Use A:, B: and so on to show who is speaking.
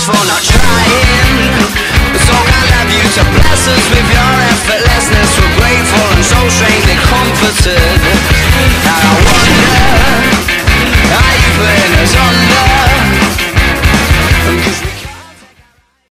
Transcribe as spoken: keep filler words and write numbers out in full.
A: for not trying. So I love you to bless us with your effortlessness. We're grateful and so strangely comforted.